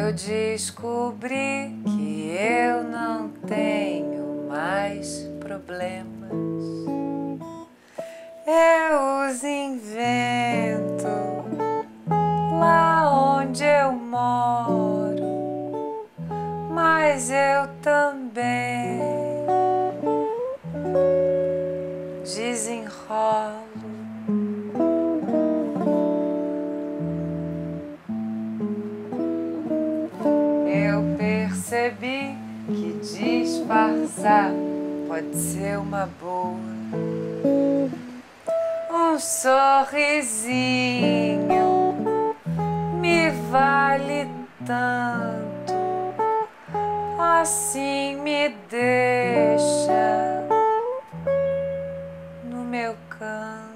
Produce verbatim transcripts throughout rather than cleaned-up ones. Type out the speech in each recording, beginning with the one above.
eu descobri que eu não tenho mais problemas. Eu os invento lá onde eu moro, mas eu também desenrolo. Eu percebi que disfarçar pode ser uma boa. Um sorrisinho me vale tanto, assim me deixa no meu canto.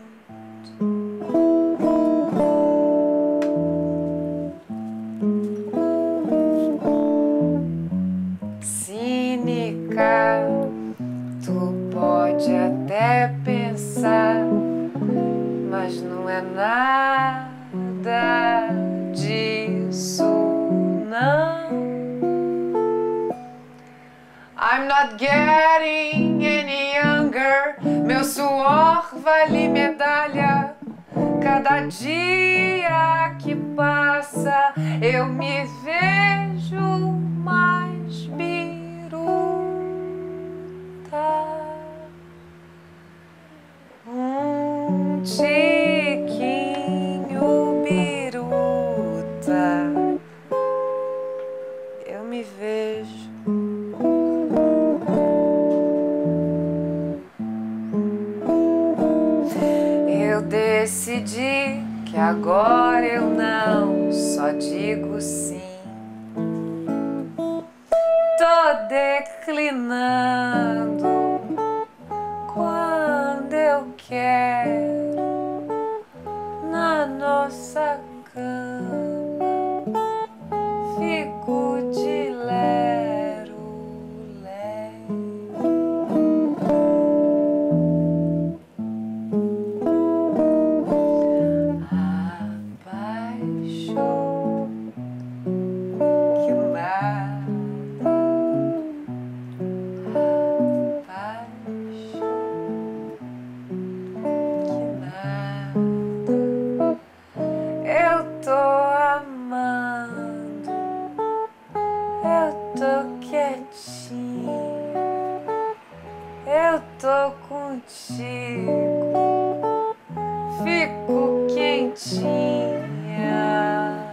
Cínica, tu pode até pensar, mas não é nada disso, não. I'm not getting any younger. Meu suor vale medalha. Cada dia que passa eu me vejo mais biruta. Um tiquinho biruta. Eu me vejo. Eu decidi que agora eu não só digo sim. Tô declinando quando eu quero na nossa cama. Fico de lero, lero. Eu tô contigo, fico quentinha.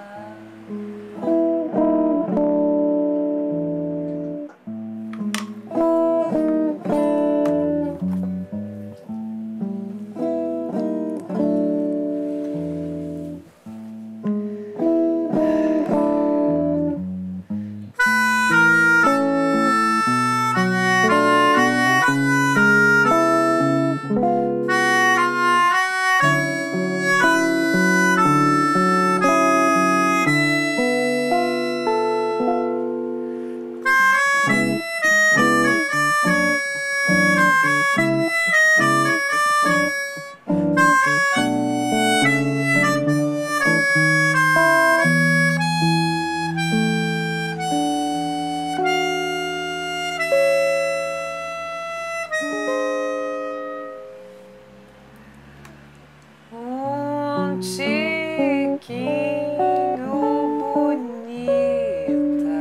Um tiquinho bonita,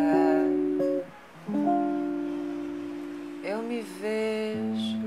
eu me vejo.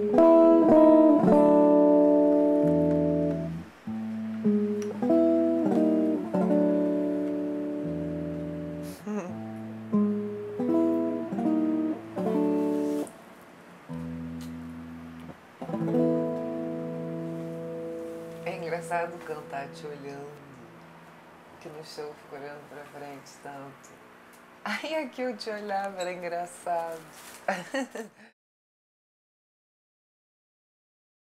É engraçado cantar te olhando, que no show fico olhando pra frente tanto. Aí aqui eu te olhava, era engraçado.